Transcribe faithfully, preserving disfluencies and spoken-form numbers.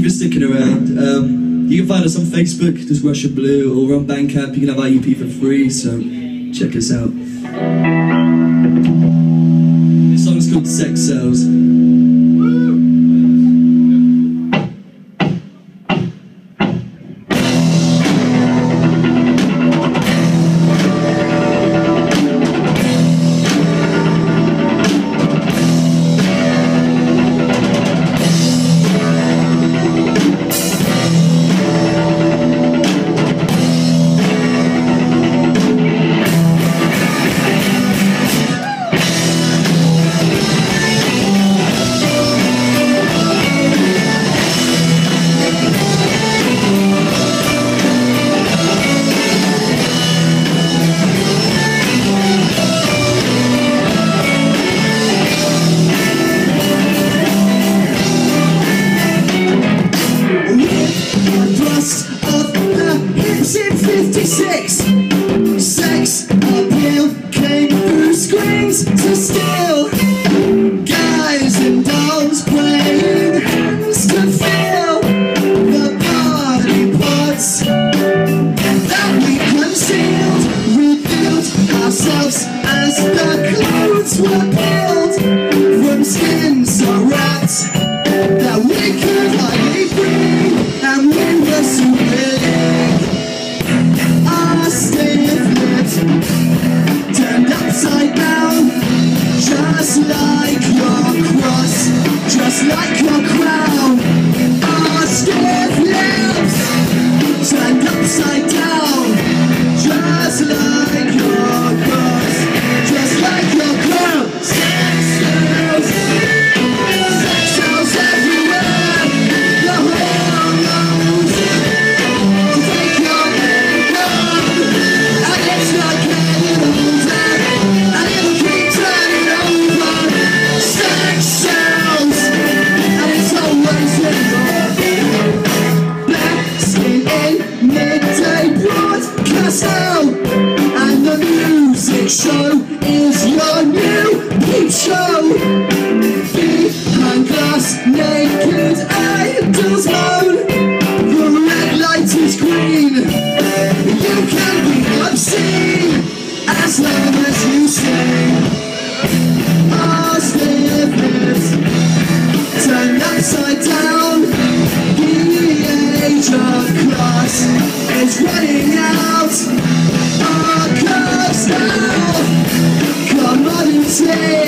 for sticking around. Um, you can find us on Facebook, just Russian Blue, or on Bandcamp. You can have our E P for free, so check us out. This song's called Sex Cells. fifty-six, sex appeal came through screens to steal. Guys and dolls playing hands to fill the party pots that we concealed. Revealed ourselves as the clothes were peeled from skins so wrapped that we could hardly breathe, and we were so big. Our stiff lips turned upside down, just like your cross, just like your crown. Our stiff lips turned upside down, just like your cross, just like your crown. Sex cells, sex cells everywhere. The whole knows to take your hand home, and it's not getting older, and it'll keep turning over. Sex cells, and it's always in blasting in midday broadcast now, and the music show is your new peep show. Behind glass, naked idols moan. The red light is green. You can be obscene as long as you sing. Our stiffness turned upside down. The age of class is running out. Our curves now, commodity.